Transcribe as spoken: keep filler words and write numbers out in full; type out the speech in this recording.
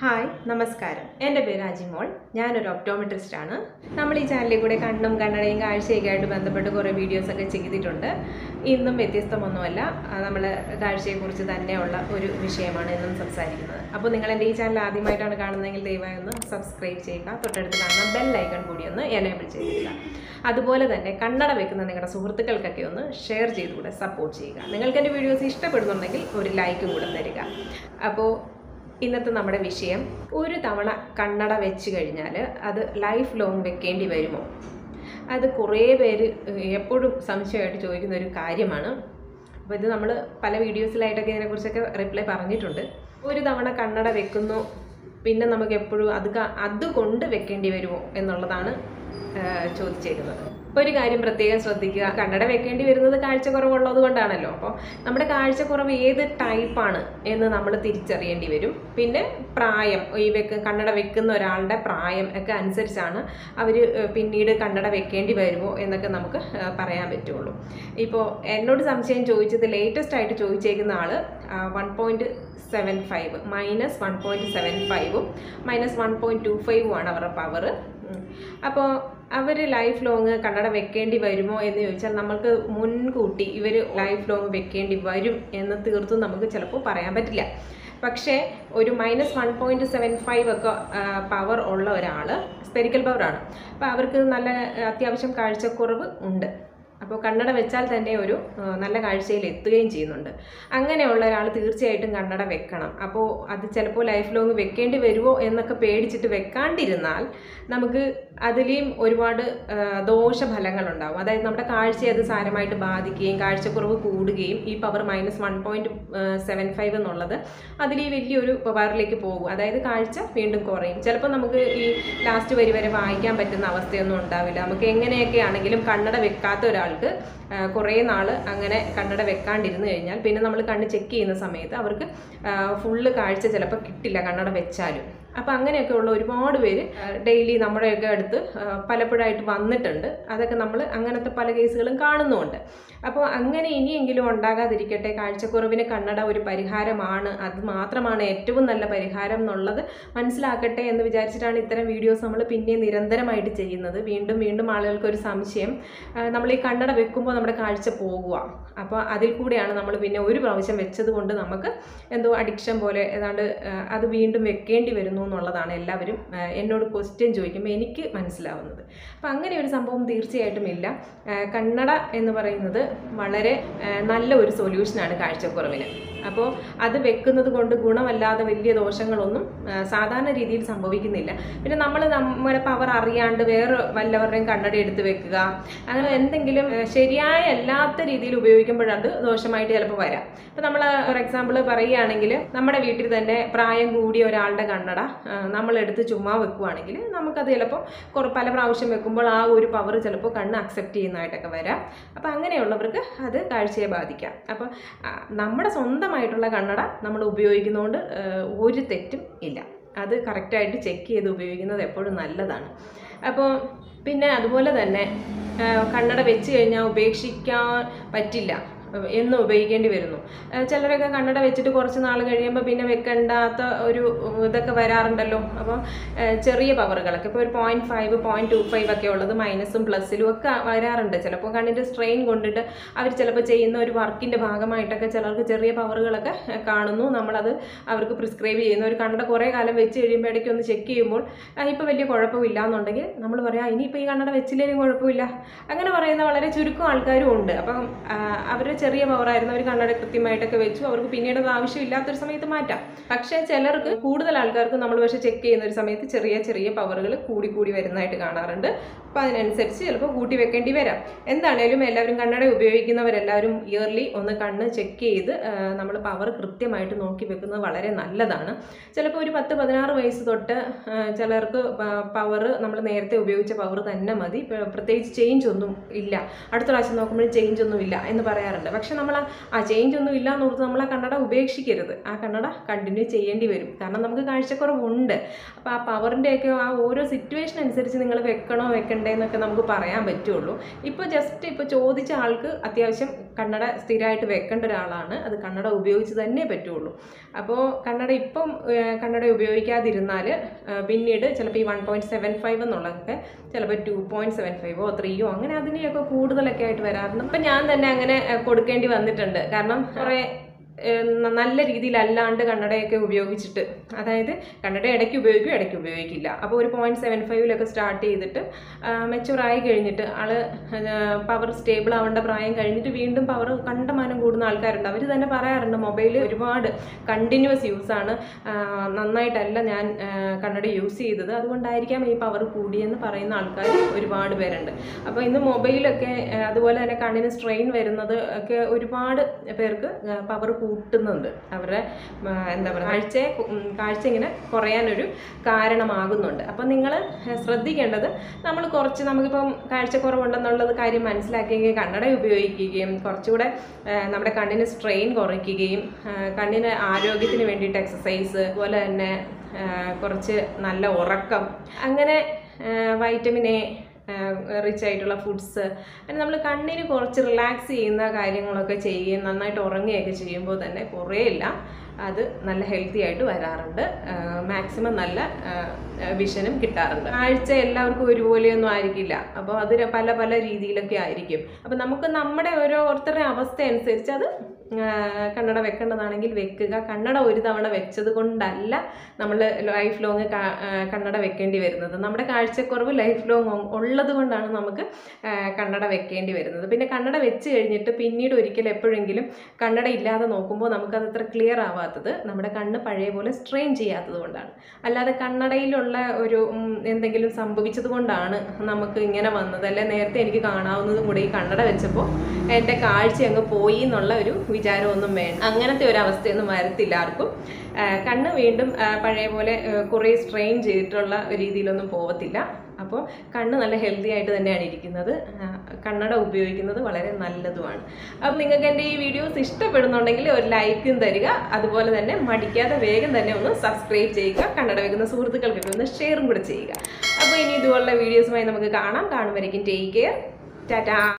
Hi നമസ്കാരം. എൻ്റെ പേര് അജിമോൾ. ഞാനൊരു ഒപ്റ്റോമെട്രിസ്റ്റാണ്. നമ്മൾ ഈ ചാനലിൽ കൂടെ കണ്ണും കണ്ണടയും കാഴ്ചയൊക്കെ ആയിട്ട് ബന്ധപ്പെട്ട് കുറേ വീഡിയോസൊക്കെ ചെയ്തിട്ടുണ്ട്. ഇന്നും വ്യത്യസ്തമൊന്നുമല്ല, നമ്മൾ കാഴ്ചയെക്കുറിച്ച് തന്നെയുള്ള ഒരു വിഷയമാണ് ഇന്നും സംസാരിക്കുന്നത്. അപ്പോൾ നിങ്ങൾ എൻ്റെ ഈ ചാനൽ ആദ്യമായിട്ടാണ് കാണുന്നതെങ്കിൽ ദയവായി ഒന്ന് സബ്സ്ക്രൈബ് ചെയ്യുക. തൊട്ടടുത്ത് കാണുന്ന ബെൽ ഐക്കൺ കൂടി ഒന്ന് എനേബിൾ ചെയ്തിരിക്കുക. അതുപോലെ തന്നെ കണ്ണട വെക്കുന്ന നിങ്ങളുടെ സുഹൃത്തുക്കൾക്കൊക്കെ ഒന്ന് ഷെയർ ചെയ്തുകൂടെ സപ്പോർട്ട് ചെയ്യുക. നിങ്ങൾക്ക് എൻ്റെ വീഡിയോസ് ഇഷ്ടപ്പെടുന്നുണ്ടെങ്കിൽ ഒരു ലൈക്കും കൂടെ തരിക. അപ്പോൾ ഇന്നത്തെ നമ്മുടെ വിഷയം, ഒരു തവണ കണ്ണട വെച്ച് കഴിഞ്ഞാൽ അത് ലൈഫ് ലോങ് വെക്കേണ്ടി വരുമോ? അത് കുറേ പേര് എപ്പോഴും സംശയമായിട്ട് ചോദിക്കുന്ന ഒരു കാര്യമാണ്. അപ്പോൾ ഇത് നമ്മൾ പല വീഡിയോസിലായിട്ടൊക്കെ ഇതിനെക്കുറിച്ചൊക്കെ റിപ്ലൈ പറഞ്ഞിട്ടുണ്ട്. ഒരു തവണ കണ്ണട വെക്കുന്നു, പിന്നെ നമുക്ക് എപ്പോഴും അത് അതുകൊണ്ട് വെക്കേണ്ടി വരുമോ എന്നുള്ളതാണ് ചോദിച്ചേക്കുന്നത്. ഒരു കാര്യം പ്രത്യേകം ശ്രദ്ധിക്കുക, കണ്ണട വെക്കേണ്ടി വരുന്നത് കാഴ്ചക്കുറവുള്ളത് കൊണ്ടാണല്ലോ. അപ്പോൾ നമ്മുടെ കാഴ്ചക്കുറവ് ഏത് ടൈപ്പാണ് എന്ന് നമ്മൾ തിരിച്ചറിയേണ്ടി വരും. പിന്നെ പ്രായം, ഈ വെക്ക് കണ്ണട വെക്കുന്ന ഒരാളുടെ പ്രായം ഒക്കെ അനുസരിച്ചാണ് അവർ പിന്നീട് കണ്ണട വെക്കേണ്ടി വരുമോ എന്നൊക്കെ നമുക്ക് പറയാൻ പറ്റുള്ളൂ. ഇപ്പോൾ എന്നോട് സംശയം ചോദിച്ചത്, ലേറ്റസ്റ്റ് ആയിട്ട് ചോദിച്ചേക്കുന്ന ആൾ one point seven five minus one point seven ഫൈവും മൈനസ് വൺ പോയിൻറ്റ് ടു ഫൈവും ആണ് അവരുടെ പവർ. അപ്പോൾ അവർ ലൈഫ് ലോങ് കണ്ണട വെക്കേണ്ടി വരുമോ എന്ന് ചോദിച്ചാൽ നമ്മൾക്ക് മുൻകൂട്ടി ഇവർ ലൈഫ് ലോങ് വെക്കേണ്ടി വരും എന്ന് തീർത്തും നമുക്ക് ചിലപ്പോൾ പറയാൻ പറ്റില്ല. പക്ഷേ ഒരു minus one point seven five ഒക്കെ പവർ ഉള്ള ഒരാൾ സ്പെരിക്കൽ പവറാണ്. അപ്പോൾ അവർക്ക് നല്ല അത്യാവശ്യം കാഴ്ചക്കുറവ് ഉണ്ട്. അപ്പോൾ കണ്ണട വെച്ചാൽ തന്നെ ഒരു നല്ല കാഴ്ചയിൽ എത്തുകയും ചെയ്യുന്നുണ്ട്. അങ്ങനെയുള്ള ഒരാൾ തീർച്ചയായിട്ടും കണ്ണട വെക്കണം. അപ്പോൾ അത് ചിലപ്പോൾ ലൈഫ് ലോങ് വെക്കേണ്ടി വരുമോ എന്നൊക്കെ പേടിച്ചിട്ട് വെക്കാണ്ടിരുന്നാൽ നമുക്ക് അതിലെയും ഒരുപാട് ദോഷഫലങ്ങളുണ്ടാവും. അതായത് നമ്മുടെ കാഴ്ചയെ അത് സാരമായിട്ട് ബാധിക്കുകയും കാഴ്ചക്കുറവ് കൂടുകയും ഈ power minus one point seven five എന്നുള്ളത് അതിൽ ഈ വലിയൊരു പവറിലേക്ക് പോകും. അതായത് കാഴ്ച വീണ്ടും കുറയും. ചിലപ്പോൾ നമുക്ക് ഈ ലാസ്റ്റ് വരി വരെ വായിക്കാൻ പറ്റുന്ന അവസ്ഥയൊന്നും ഉണ്ടാവില്ല. നമുക്ക് എങ്ങനെയൊക്കെ ആണെങ്കിലും കണ്ണട വെക്കാത്ത ഒരാൾ കുറേ നാൾ അങ്ങനെ കണ്ണട വെക്കാണ്ടിരുന്നു കഴിഞ്ഞാൽ പിന്നെ നമ്മൾ കണ്ണ് ചെക്ക് ചെയ്യുന്ന സമയത്ത് അവർക്ക് ഫുള്ള് കാഴ്ച ചിലപ്പോൾ കിട്ടില്ല കണ്ണട വെച്ചാലും. അപ്പോൾ അങ്ങനെയൊക്കെ ഉള്ള ഒരുപാട് പേര് ഡെയിലി നമ്മുടെയൊക്കെ അടുത്ത് പലപ്പോഴായിട്ട് വന്നിട്ടുണ്ട്. അതൊക്കെ നമ്മൾ അങ്ങനത്തെ പല കേസുകളും കാണുന്നുമുണ്ട്. അപ്പോൾ അങ്ങനെ ഇനിയെങ്കിലും ഉണ്ടാകാതിരിക്കട്ടെ. കാഴ്ചക്കുറവിന് കണ്ണട ഒരു പരിഹാരമാണ്, അത് മാത്രമാണ് ഏറ്റവും നല്ല പരിഹാരം എന്നുള്ളത് മനസ്സിലാക്കട്ടെ എന്ന് വിചാരിച്ചിട്ടാണ് ഇത്തരം വീഡിയോസ് നമ്മൾ പിന്നെ നിരന്തരമായിട്ട് ചെയ്യുന്നത്. വീണ്ടും വീണ്ടും ആളുകൾക്ക് ഒരു സംശയം, നമ്മൾ ഈ കണ്ണട വെക്കുമ്പോൾ നമ്മുടെ കാഴ്ച പോകുക. അപ്പോൾ അതിൽ കൂടെയാണ് നമ്മൾ പിന്നെ ഒരു പ്രാവശ്യം വെച്ചത് കൊണ്ട് നമുക്ക് എന്തോ അഡിക്ഷൻ പോലെ ഏതാണ്ട് അത് വീണ്ടും വെക്കേണ്ടി വരുന്നു എന്നുള്ളതാണ് എല്ലാവരും എന്നോട് ക്വസ്റ്റ്യൻ ചോദിക്കുമ്പോൾ എനിക്ക് മനസ്സിലാവുന്നത്. അപ്പോൾ അങ്ങനെ ഒരു സംഭവം തീർച്ചയായിട്ടും ഇല്ല. കണ്ണട എന്ന് പറയുന്നത് വളരെ നല്ല ഒരു സൊല്യൂഷനാണ് കാഴ്ചക്കുറവിന്. അപ്പോൾ അത് വെക്കുന്നത് കൊണ്ട് ഗുണമല്ലാതെ വലിയ ദോഷങ്ങളൊന്നും സാധാരണ രീതിയിൽ സംഭവിക്കുന്നില്ല. പിന്നെ നമ്മൾ നമ്മുടെ പവർ അറിയാണ്ട് വേറെ വല്ലവരുടെയും കണ്ണട എടുത്ത് വെക്കുക, അങ്ങനെ എന്തെങ്കിലും ശരിയായ അല്ലാത്ത രീതിയിൽ ഉപയോഗിക്കുമ്പോഴത് ദോഷമായിട്ട് ചിലപ്പോൾ വരാം. ഇപ്പോൾ നമ്മൾ ഫോർ എക്സാമ്പിൾ പറയുകയാണെങ്കിൽ, നമ്മുടെ വീട്ടിൽ തന്നെ പ്രായം കൂടിയ ഒരാളുടെ കണ്ണട നമ്മളെടുത്ത് ചുമ്മാ വെക്കുകയാണെങ്കിൽ നമുക്കത് ചിലപ്പോൾ കുറേ പല പ്രാവശ്യം വെക്കുമ്പോൾ ആ ഒരു പവർ ചിലപ്പോൾ കണ്ണ് അക്സെപ്റ്റ് ചെയ്യുന്നതായിട്ടൊക്കെ വരാം. അപ്പോൾ അങ്ങനെയുള്ളവർക്ക് അത് കാഴ്ചയെ ബാധിക്കാം. അപ്പോൾ നമ്മുടെ സ്വന്തമായിട്ടുള്ള കണ്ണട നമ്മൾ ഉപയോഗിക്കുന്നതുകൊണ്ട് ഒരു തെറ്റും ഇല്ല. അത് കറക്റ്റായിട്ട് ചെക്ക് ചെയ്ത് ഉപയോഗിക്കുന്നത് എപ്പോഴും നല്ലതാണ്. അപ്പോൾ പിന്നെ അതുപോലെ തന്നെ കണ്ണട വെച്ച് കഴിഞ്ഞാൽ ഉപേക്ഷിക്കാൻ പറ്റില്ല, എന്നും ഉപയോഗിക്കേണ്ടി വരുന്നു. ചിലരൊക്കെ കണ്ണട വെച്ചിട്ട് കുറച്ച് നാൾ കഴിയുമ്പോൾ പിന്നെ വെക്കേണ്ടാത്ത ഒരു ഇതൊക്കെ വരാറുണ്ടല്ലോ. അപ്പം ചെറിയ പവറുകളൊക്കെ ഇപ്പോൾ ഒരു point five point two five ഒക്കെ ഉള്ളത് മൈനസും പ്ലസ്സിലും ഒക്കെ വരാറുണ്ട്. ചിലപ്പോൾ കണ്ണിൻ്റെ സ്ട്രെയിൻ കൊണ്ടിട്ട് അവർ ചിലപ്പോൾ ചെയ്യുന്ന ഒരു വർക്കിൻ്റെ ഭാഗമായിട്ടൊക്കെ ചിലർക്ക് ചെറിയ പവറുകളൊക്കെ കാണുന്നു. നമ്മളത് അവർക്ക് പ്രിസ്ക്രൈബ് ചെയ്യുന്നു. ഒരു കണ്ണട കുറേ കാലം വെച്ച് കഴിയുമ്പോൾ ഇടയ്ക്ക് ഒന്ന് ചെക്ക് ചെയ്യുമ്പോൾ ഇപ്പോൾ വലിയ കുഴപ്പമില്ല എന്നുണ്ടെങ്കിൽ നമ്മൾ പറയാം ഇനിയിപ്പോൾ ഈ കണ്ണട വെച്ചില്ലെങ്കിലും കുഴപ്പമില്ല. അങ്ങനെ പറയുന്ന വളരെ ചുരുക്കം ആൾക്കാരും ഉണ്ട്. അപ്പം അവർ ചെറിയ പവറായിരുന്നു, അവർ കണ്ണട കൃത്യമായിട്ടൊക്കെ വെച്ചു, അവർക്ക് പിന്നീട് അത് ആവശ്യമില്ലാത്തൊരു സമയത്ത് മാറ്റാം. പക്ഷേ ചിലർക്ക്, കൂടുതൽ ആൾക്കാർക്ക് നമ്മൾ പക്ഷേ ചെക്ക് ചെയ്യുന്ന ഒരു സമയത്ത് ചെറിയ ചെറിയ പവറുകൾ കൂടി കൂടി വരുന്നതായിട്ട് കാണാറുണ്ട്. അപ്പോൾ അതിനനുസരിച്ച് ചിലപ്പോൾ കൂട്ടി വെക്കേണ്ടി വരാം. എന്താണേലും എല്ലാവരും കണ്ണട ഉപയോഗിക്കുന്നവരെല്ലാവരും ഇയർലി ഒന്ന് കണ്ണ് ചെക്ക് ചെയ്ത് നമ്മൾ പവർ കൃത്യമായിട്ട് നോക്കി വെക്കുന്നത് വളരെ നല്ലതാണ്. ചിലപ്പോൾ ഒരു പത്ത് പതിനാറ് വയസ്സ് തൊട്ട് ചിലർക്ക് പവർ നമ്മൾ നേരത്തെ ഉപയോഗിച്ച പവർ തന്നെ മതി, പ്രത്യേകിച്ച് ചേഞ്ച് ഒന്നും ഇല്ല, അടുത്ത പ്രാവശ്യം നോക്കുമ്പോൾ ചേഞ്ച് ഒന്നും ഇല്ല എന്ന് പറയാറുണ്ട്. പക്ഷെ നമ്മൾ ആ ചേഞ്ച് ഒന്നും ഇല്ല എന്ന് ഓർത്ത് നമ്മൾ ആ കണ്ണട ഉപേക്ഷിക്കരുത്. ആ കണ്ണട കണ്ടിന്യൂ ചെയ്യേണ്ടി വരും. കാരണം നമുക്ക് കാഴ്ചക്കുറവുണ്ട്. അപ്പോൾ ആ പവറിൻ്റെയൊക്കെ ആ ഓരോ സിറ്റുവേഷൻ അനുസരിച്ച് നിങ്ങൾ വെക്കണോ വെക്കണ്ടേ വെക്കേണ്ടതെന്നൊക്കെ നമുക്ക് പറയാൻ പറ്റുള്ളൂ. ഇപ്പോൾ ജസ്റ്റ് ഇപ്പോൾ ചോദിച്ച ആൾക്ക് അത്യാവശ്യം കണ്ണട സ്ഥിരമായിട്ട് വെക്കേണ്ട ഒരാളാണ്. അത് കണ്ണട ഉപയോഗിച്ച് തന്നെ പറ്റുള്ളൂ. അപ്പോൾ കണ്ണട ഇപ്പം കണ്ണട ഉപയോഗിക്കാതിരുന്നാൽ പിന്നീട് ചിലപ്പോൾ ഈ വൺ പോയിൻറ്റ് സെവൻ ഫൈവ് എന്നുള്ളതൊക്കെ ചിലപ്പോൾ ടു പോയിൻറ്റ് സെവൻ ഫൈവോ ത്രീയോ അങ്ങനെ അതിനെയൊക്കെ കൂടുതലൊക്കെ ആയിട്ട് വരാറുണ്ട്. അപ്പം ഞാൻ തന്നെ അങ്ങനെ കൊടുക്കേണ്ടി വന്നിട്ടുണ്ട്. കാരണം കുറേ നല്ല രീതിയിലല്ലാണ്ട് കണ്ണടയൊക്കെ ഉപയോഗിച്ചിട്ട്, അതായത് കണ്ണട ഇടയ്ക്ക് ഉപയോഗിക്കും ഇടയ്ക്ക് ഉപയോഗിക്കില്ല. അപ്പോൾ ഒരു പോയിൻറ്റ് സെവൻ ഫൈവിലൊക്കെ സ്റ്റാർട്ട് ചെയ്തിട്ട് മെച്ചുറായി കഴിഞ്ഞിട്ട് ആൾ പവർ സ്റ്റേബിൾ ആവേണ്ട പ്രായം കഴിഞ്ഞിട്ട് വീണ്ടും പവർ കണ്ടമാനം കൂടുന്ന ആൾക്കാരുണ്ട്. അവർ തന്നെ പറയാറുണ്ട് മൊബൈൽ ഒരുപാട് കണ്ടിന്യൂസ് യൂസാണ്, നന്നായിട്ടല്ല ഞാൻ കണ്ണട യൂസ് ചെയ്തത്, അതുകൊണ്ടായിരിക്കാം ഈ പവർ കൂടിയെന്ന് പറയുന്ന ആൾക്കാർ ഒരുപാട് പേരുണ്ട്. അപ്പോൾ ഇന്ന് മൊബൈലൊക്കെ അതുപോലെ തന്നെ കണ്ണിന് സ്ട്രെയിൻ വരുന്നത് ഒക്കെ ഒരുപാട് പേർക്ക് പവർ കൂട്ടുന്നുണ്ട്. അവരുടെ എന്താ പറയുക കാഴ്ച കാഴ്ച ഇങ്ങനെ കുറയാനൊരു കാരണമാകുന്നുണ്ട്. അപ്പം നിങ്ങൾ ശ്രദ്ധിക്കേണ്ടത്, നമ്മൾ കുറച്ച് നമുക്കിപ്പം കാഴ്ചക്കുറവുണ്ടെന്നുള്ളത് കാര്യം മനസ്സിലാക്കുകയും കണ്ണട ഉപയോഗിക്കുകയും കുറച്ചുകൂടെ നമ്മുടെ കണ്ണിന് സ്ട്രെയിൻ കുറയ്ക്കുകയും കണ്ണിന് ആരോഗ്യത്തിന് വേണ്ടിയിട്ട് എക്സസൈസ്, അതുപോലെ തന്നെ കുറച്ച് നല്ല ഉറക്കം, അങ്ങനെ വൈറ്റമിൻ എ റിച്ച് ആയിട്ടുള്ള ഫുഡ്സ്, അങ്ങനെ നമ്മൾ കണ്ണിന് കുറച്ച് റിലാക്സ് ചെയ്യുന്ന കാര്യങ്ങളൊക്കെ ചെയ്യുകയും നന്നായിട്ട് ഉറങ്ങുകയൊക്കെ ചെയ്യുമ്പോൾ തന്നെ കുറേയില്ല അത് നല്ല ഹെൽത്തി ആയിട്ട് വരാറുണ്ട്. മാക്സിമം നല്ല വിഷനും കിട്ടാറുണ്ട്. കാഴ്ച എല്ലാവർക്കും ഒരുപോലെയൊന്നും ആയിരിക്കില്ല. അപ്പോൾ അത് പല പല രീതിയിലൊക്കെ ആയിരിക്കും. അപ്പോൾ നമുക്ക് നമ്മുടെ ഓരോരുത്തരുടെ അവസ്ഥ അനുസരിച്ച് അത് കണ്ണട വെക്കേണ്ടതാണെങ്കിൽ വെക്കുക. കണ്ണട ഒരു തവണ വെച്ചത് കൊണ്ടല്ല നമ്മൾ ലൈഫ് ലോങ് കണ്ണട വെക്കേണ്ടി വരുന്നത്. നമ്മുടെ കാഴ്ചക്കുറവ് ലൈഫ് ലോങ് ഉള്ളത് കൊണ്ടാണ് നമുക്ക് കണ്ണട വെക്കേണ്ടി വരുന്നത്. പിന്നെ കണ്ണട വെച്ച് കഴിഞ്ഞിട്ട് പിന്നീട് ഒരിക്കലും എപ്പോഴെങ്കിലും കണ്ണട ഇല്ലാതെ നോക്കുമ്പോൾ നമുക്കത് അത്ര ക്ലിയർ ആവാത്തത് നമ്മുടെ കണ്ണ് പഴയ പോലെ സ്ട്രെയിൻ ചെയ്യാത്തത് കൊണ്ടാണ്. അല്ലാതെ കണ്ണടയിലുള്ള ഒരു എന്തെങ്കിലും സംഭവിച്ചത് കൊണ്ടാണ് നമുക്ക് ഇങ്ങനെ വന്നത്. അല്ലെ നേരത്തെ എനിക്ക് കാണാവുന്നതും കൂടെ ഈ കണ്ണട വെച്ചപ്പോൾ എൻ്റെ കാഴ്ച അങ്ങ് പോയി എന്നുള്ള ഒരു വിചാരമൊന്നും വേണം. അങ്ങനത്തെ ഒരു അവസ്ഥയൊന്നും വരത്തില്ല ആർക്കും. കണ്ണ് വീണ്ടും പഴയ പോലെ കുറേ സ്ട്രെയിൻ ചെയ്തിട്ടുള്ള രീതിയിലൊന്നും പോകത്തില്ല. അപ്പോൾ കണ്ണ് നല്ല ഹെൽത്തി ആയിട്ട് തന്നെയാണ് ഇരിക്കുന്നത്. കണ്ണട ഉപയോഗിക്കുന്നത് വളരെ നല്ലതുമാണ്. അപ്പോൾ നിങ്ങൾക്ക് എൻ്റെ ഈ വീഡിയോസ് ഇഷ്ടപ്പെടുന്നുണ്ടെങ്കിൽ ഒരു ലൈക്കും തരിക. അതുപോലെ തന്നെ മടിക്കാതെ വേഗം തന്നെ ഒന്ന് സബ്സ്ക്രൈബ് ചെയ്യുക. കണ്ണട വെക്കുന്ന സുഹൃത്തുക്കൾക്കൊക്കെ ഒന്ന് ഷെയറും കൂടെ ചെയ്യുക. അപ്പോൾ ഇനി ഇതുപോലുള്ള വീഡിയോസുമായി നമുക്ക് കാണാം. കാണുമ്പോഴേക്കും ടേക്ക് കെയർ. ടാറ്റാ.